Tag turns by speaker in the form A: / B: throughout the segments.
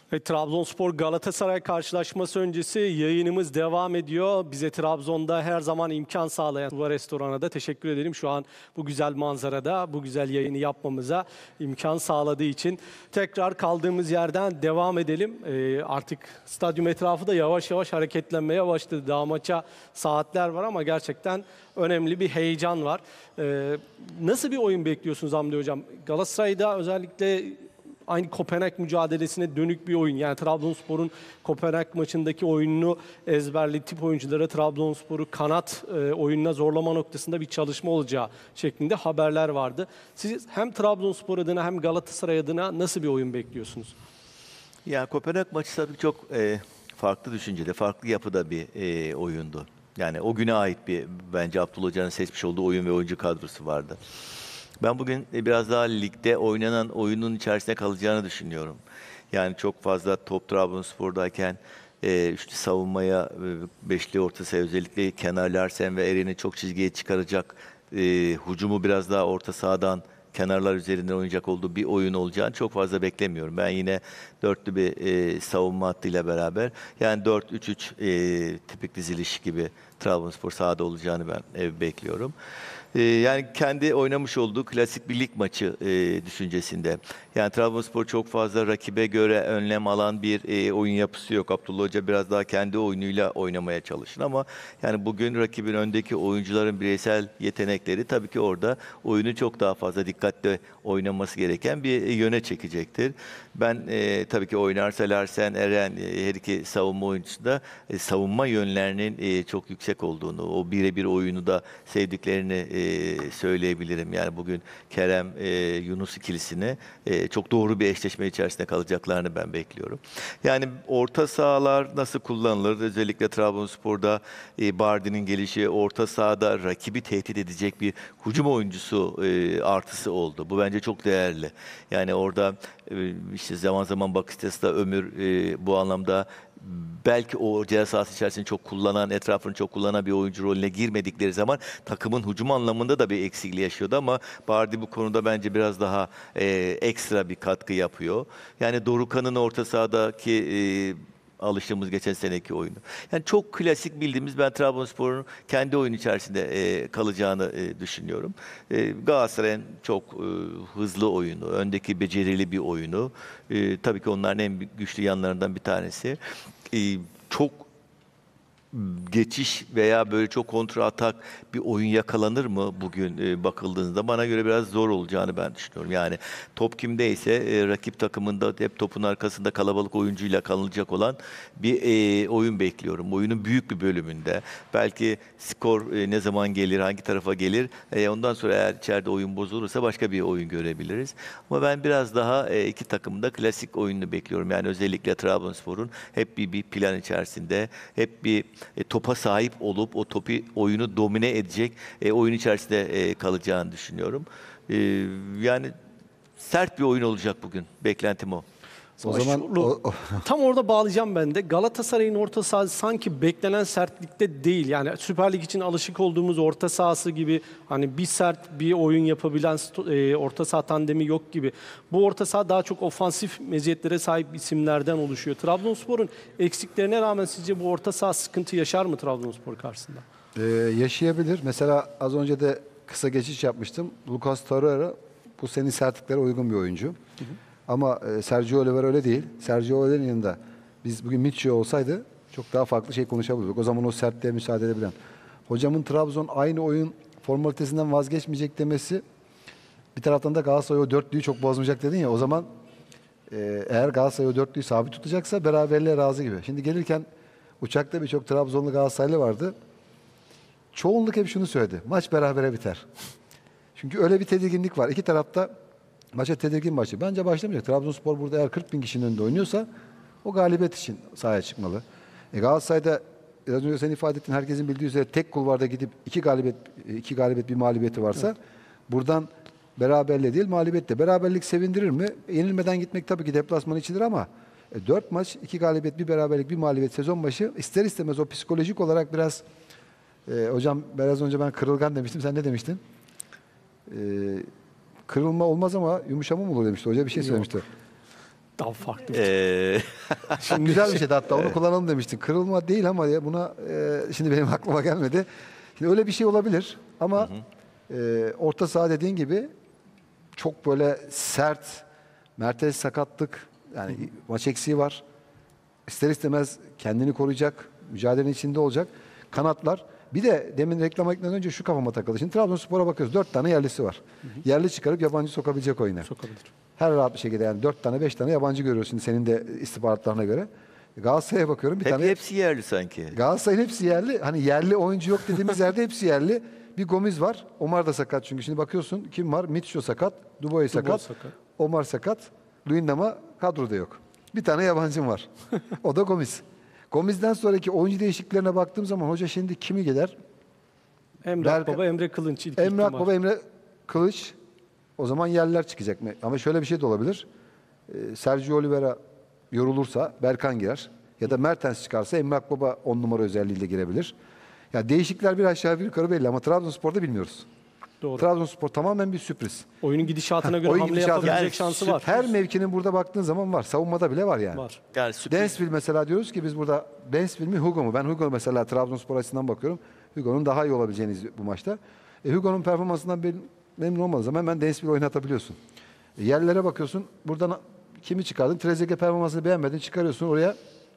A: Trabzonspor Galatasaray karşılaşması öncesi yayınımız devam ediyor. Bize Trabzon'da her zaman imkan sağlayan Tuva Restoran'a da teşekkür edelim. Şu an bu güzel manzarada bu güzel yayını yapmamıza imkan sağladığı için. Tekrar kaldığımız yerden devam edelim. Artık stadyum etrafı da yavaş yavaş hareketlenmeye başladı. Daha maça saatler var ama gerçekten önemli bir heyecan var. Nasıl bir oyun bekliyorsunuz Hamdi Hocam? Galatasaray'da özellikle aynı Kopenhag mücadelesine dönük bir oyun. Yani Trabzonspor'un Kopenhag maçındaki oyununu ezberletip oyunculara Trabzonspor'u kanat oyununa zorlama noktasında bir çalışma olacağı şeklinde haberler vardı. Siz hem Trabzonspor adına hem Galatasaray adına nasıl bir oyun bekliyorsunuz?
B: Ya Kopenhag maçı tabii çok farklı düşüncede, farklı yapıda bir oyundu. Yani o güne ait bir bence Abdullah Hoca'nın seçmiş olduğu oyun ve oyuncu kadrosu vardı. Ben bugün biraz daha ligde oynanan oyunun içerisinde kalacağını düşünüyorum. Yani çok fazla top Trabzonspor'dayken üçlü savunmaya, beşli orta saha özellikle Kenar Larsen ve Eren'i çok çizgiye çıkaracak, hücumu biraz daha orta sahadan kenarlar üzerinden oynayacak olduğu bir oyun olacağını çok fazla beklemiyorum. Ben yine dörtlü bir savunma hattıyla beraber yani 4-3-3 tipik diziliş gibi Trabzonspor sahada olacağını ben bekliyorum. Yani kendi oynamış olduğu klasik bir lig maçı düşüncesinde. Yani Trabzonspor çok fazla rakibe göre önlem alan bir oyun yapısı yok. Abdullah Hoca biraz daha kendi oyunuyla oynamaya çalışır ama yani bugün rakibin öndeki oyuncuların bireysel yetenekleri tabii ki orada oyunu çok daha fazla dikkatle oynaması gereken bir yöne çekecektir. Ben tabii ki oynarsa Larsen, Eren her iki savunma oyuncusu da savunma yönlerinin çok yüksek olduğunu, o birebir oyunu da sevdiklerini söyleyebilirim. Yani bugün Kerem, Yunus ikilisini çok doğru bir eşleşme içerisinde kalacaklarını ben bekliyorum. Yani orta sahalar nasıl kullanılır? Özellikle Trabzonspor'da Bardi'nin gelişi orta sahada rakibi tehdit edecek bir hücum oyuncusu artısı oldu. Bu bence çok değerli. Yani orada işte zaman zaman Bakışta'da Ömür bu anlamda belki o ceza sahası içerisinde çok kullanan, etrafını çok kullanan bir oyuncu rolüne girmedikleri zaman takımın hücum anlamında da bir eksikliği yaşıyordu ama Bardi bu konuda bence biraz daha ekstra bir katkı yapıyor. Yani Dorukhan'ın orta sahadaki alıştığımız geçen seneki oyunu. Yani çok klasik bildiğimiz ben Trabzonspor'un kendi oyun içerisinde kalacağını düşünüyorum. Galatasaray'ın çok hızlı oyunu, öndeki becerili bir oyunu. Tabii ki onların en güçlü yanlarından bir tanesi. Çok geçiş veya böyle çok kontra atak bir oyun yakalanır mı bugün bakıldığında bana göre biraz zor olacağını ben düşünüyorum. Yani top kimdeyse rakip takımında hep topun arkasında kalabalık oyuncuyla kalınacak olan bir oyun bekliyorum. Oyunun büyük bir bölümünde. Belki skor ne zaman gelir, hangi tarafa gelir ondan sonra eğer içeride oyun bozulursa başka bir oyun görebiliriz. Ama ben biraz daha iki takımın da klasik oyununu bekliyorum. Yani özellikle Trabzonspor'un hep bir plan içerisinde, hep bir topa sahip olup o topu oyunu domine edecek oyun içerisinde kalacağını düşünüyorum. Yani sert bir oyun olacak bugün. Beklentim o.
C: O zaman
A: tam orada bağlayacağım ben de. Galatasaray'ın orta sahası sanki beklenen sertlikte değil. Yani Süper Lig için alışık olduğumuz orta sahası gibi hani bir sert bir oyun yapabilen orta saha tandemi yok gibi. Bu orta saha daha çok ofansif meziyetlere sahip isimlerden oluşuyor. Trabzonspor'un eksiklerine rağmen sizce bu orta saha sıkıntı yaşar mı Trabzonspor karşısında?
C: yaşayabilir. Mesela az önce de kısa geçiş yapmıştım. Lucas Torreira bu senin sertliklere uygun bir oyuncu. Ama Sergio Oliver öyle değil. Sergio Oliver'in yanında biz bugün Mitchell olsaydı çok daha farklı şey konuşabilirdik. O zaman o sertliğe müsaade edebilen. Hocamın Trabzon aynı oyun formalitesinden vazgeçmeyecek demesi bir taraftan da Galatasaray o dörtlüyü çok bozmayacak dedin ya. O zaman eğer Galatasaray o dörtlüyü sabit tutacaksa beraberliğe razı gibi. Şimdi gelirken uçakta birçok Trabzonlu Galatasaraylı vardı. Çoğunluk hep şunu söyledi. Maç berabere biter. Çünkü öyle bir tedirginlik var. İki tarafta maça tedirgin başlıyor. Bence başlamayacak. Trabzonspor burada eğer 40 bin kişinin önünde oynuyorsa o galibiyet için sahaya çıkmalı. Galatasaray'da biraz önce sen ifade ettin. Herkesin bildiği üzere tek kulvarda gidip iki galibiyet bir mağlubiyeti varsa buradan beraberle değil mağlubiyetle. Beraberlik sevindirir mi? Yenilmeden gitmek tabii ki deplasman içidir ama 4 maç, 2 galibiyet, bir beraberlik, bir mağlubiyet sezon başı ister istemez o psikolojik olarak biraz hocam biraz önce ben kırılgan demiştim. Sen ne demiştin? Kırılma olmaz ama yumuşama mı olur demişti. Hoca bir şey söylemişti.
A: Daha farklı.
B: Ee,
C: Güzel bir şeydi hatta onu kullanalım demiştin. Kırılma değil ama ya buna şimdi benim aklıma gelmedi. Şimdi öyle bir şey olabilir ama orta saha dediğin gibi çok böyle sert, Mertens sakatlık yani maç eksiği var. İster istemez kendini koruyacak, mücadelenin içinde olacak. Kanatlar. Bir de demin reklama gitmeden önce şu kafama takıldı. Şimdi Trabzonspor'a bakıyoruz. 4 tane yerlisi var. Yerli çıkarıp yabancı sokabilecek oyuna.
A: Sokabilir.
C: Her rahat bir şekilde yani 4 tane 5 tane yabancı görüyoruz şimdi senin de istihbaratlarına göre. Galatasaray'a bakıyorum bir tane.
B: hepsi yerli sanki.
C: Galatasaray'ın hepsi yerli. Hani yerli oyuncu yok dediğimiz yerde hepsi yerli. Bir Gomis var. Omar da sakat çünkü. Şimdi bakıyorsun kim var? Mitchell sakat. Dubois sakat.
A: sakat.
C: Omar sakat. Luyendama kadroda yok. Bir tane yabancım var. O da Gomis. Gomis'den sonraki oyuncu değişikliklerine baktığım zaman hoca şimdi kimi gider?
A: Emrah Baba, Emre Kılınç ilk
C: Emrah
A: ihtimal.
C: Baba, Emre Kılıç. O zaman yerliler çıkacak mı? Ama şöyle bir şey de olabilir. Sergio Oliveira yorulursa Berkan girer. Ya da Mertens çıkarsa Emrah Baba 10 numara özelliğiyle girebilir. Ya değişiklikler bir aşağı bir yukarı belli ama Trabzonspor'da bilmiyoruz.
A: Doğru.
C: Trabzonspor tamamen bir sürpriz.
A: Oyunun gidişatına göre
C: Oyun
A: hamle
C: gidişatı-
A: yapabilecek
B: Yani
A: şansı var.
C: Her mevkinin burada baktığın zaman var. Savunmada bile var yani.
A: Var.
B: Yani sürpriz.
C: Dansville mesela diyoruz ki biz burada Dansville mi Hugo mu? Ben Hugo mesela Trabzonspor açısından bakıyorum. Hugo'nun daha iyi olabileceğini bu maçta. Hugo'nun performansından memnun olmadığı zaman hemen Dansville oynatabiliyorsun. Yerlere bakıyorsun. Buradan kimi çıkardın? Trezeguet performansını beğenmedin. Çıkarıyorsun oraya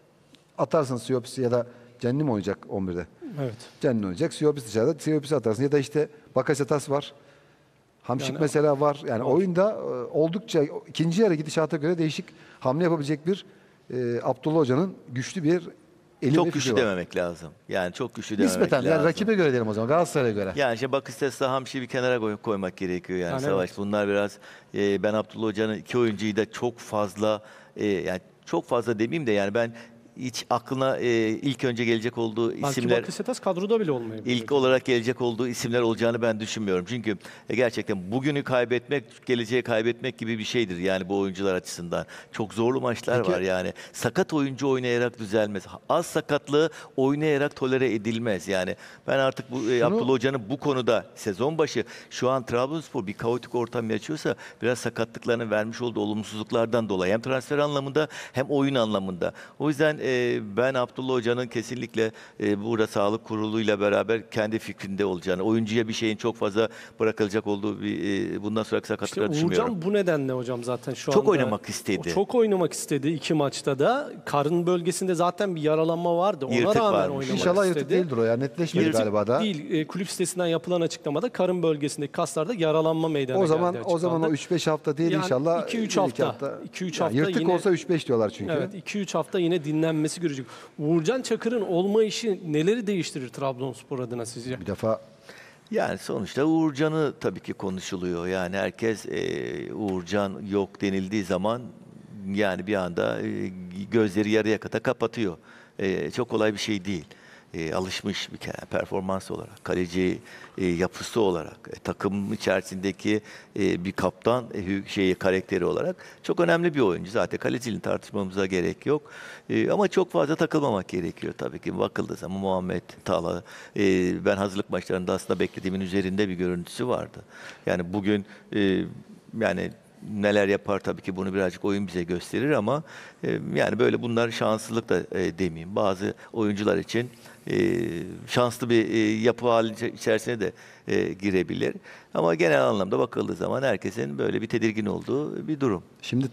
C: atarsın Siopis ya da Cenni mi oynayacak 11'de?
A: Evet.
C: Cenni oynayacak. Siopis dışarıda. Siopis atarsın. Ya da işte Bakasetas var. Hamşik
A: Yani-
C: mesela var. Yani oyunda oldukça ikinci yarı gidişata göre değişik hamle yapabilecek bir Abdullah Hoca'nın güçlü bir eli ve
B: Çok
C: fikri
B: güçlü
C: var.
B: dememek lazım. Yani çok güçlü dememek
C: Nispeten
B: lazım.
C: yani rakibe göre diyelim o zaman Galatasaray'a göre.
B: Yani işte Bakıstes'le Hamşik'i bir kenara koymak gerekiyor yani
A: Yani
B: Savaş.
A: evet.
B: Bunlar biraz ben Abdullah Hoca'nın iki oyuncuyu da çok fazla yani çok fazla demeyeyim de yani ben hiç aklına ilk önce gelecek olduğu
A: Belki
B: isimler
A: Bakasetas kadroda bile olmayabilir.
B: ilk olarak gelecek olduğu isimler olacağını ben düşünmüyorum. Çünkü gerçekten bugünü kaybetmek, geleceği kaybetmek gibi bir şeydir yani bu oyuncular açısından. Çok zorlu maçlar
C: Peki-
B: var yani. Sakat oyuncu oynayarak düzelmez. Az sakatlığı oynayarak tolere edilmez. Yani ben artık bu Abdullah Hoca'nın bu konuda sezon başı şu an Trabzonspor bir kaotik ortam yaşıyorsa biraz sakatlıklarının vermiş olduğu olumsuzluklardan dolayı hem transfer anlamında hem oyun anlamında. O yüzden ben Abdullah Hoca'nın kesinlikle burada sağlık kuruluyla beraber kendi fikrinde olacağını, oyuncuya bir şeyin çok fazla bırakılacak olduğu bir bundan sonraki
A: İşte
B: sakatlıkları düşünmüyorum.
A: Uğurcan bu nedenle hocam zaten şu
B: Çok
A: anda.
B: oynamak istedi.
A: O çok oynamak istedi iki maçta da. Karın bölgesinde zaten bir yaralanma vardı. Ona
B: Yırtık
A: rağmen
B: varmış.
A: oynamak
C: İnşallah
A: istedi.
C: yırtık değildir o ya. Netleşmedi
A: Yırtık
C: galiba da.
A: değil. Kulüp sitesinden yapılan açıklamada karın bölgesindeki kaslarda yaralanma meydana
C: O zaman
A: geldi
C: o zaman o
A: açıklandı.
C: 3-5 hafta değil
A: Yani
C: inşallah.
A: 2-3
C: bir
A: hafta.
C: iki
A: 2-3
C: Ya
A: hafta
C: yırtık
A: yine-
C: olsa 3-5 diyorlar çünkü.
A: Evet, 2-3 hafta yine dinlenmesi görecek. Uğurcan Çakır'ın olma işi neleri değiştirir Trabzonspor adına sizce?
C: Bir defa
B: Yani sonuçta Uğurcan'ı tabii ki konuşuluyor. Yani herkes Uğurcan yok denildiği zaman yani bir anda gözleri yarıya kadar kapatıyor. Çok kolay bir şey değil. Alışmış bir kere performans olarak, kaleci yapısı olarak, takım içerisindeki bir kaptan karakteri olarak çok önemli bir oyuncu. Zaten kaleciliğini tartışmamıza gerek yok. Ama çok fazla takılmamak gerekiyor tabii ki. Bakıldığı zaman Muhammed Talha, ben hazırlık maçlarında aslında beklediğimin üzerinde bir görüntüsü vardı. Yani bugün yani neler yapar tabii ki bunu birazcık oyun bize gösterir ama yani böyle bunlar şanslılık da demeyeyim. Bazı oyuncular için şanslı bir yapı hali içerisine de girebilir. Ama genel anlamda bakıldığı zaman herkesin böyle bir tedirgin olduğu bir durum.
C: şimdi